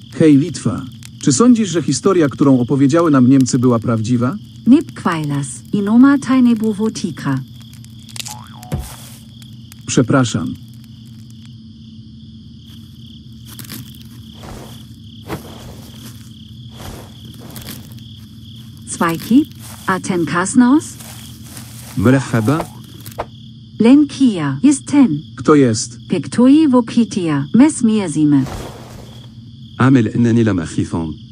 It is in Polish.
Hej, Litwa. Czy sądzisz, że historia, którą opowiedziały nam Niemcy, była prawdziwa? Nipquailas, inoma tainebuvotika. Przepraszam. Zweiki, Aten Kasnos, مرحبا. Lenkia, jest ten. Kto jest? Pictui vokitia, mes miezime. أعمل أنني لم أخي ثوم.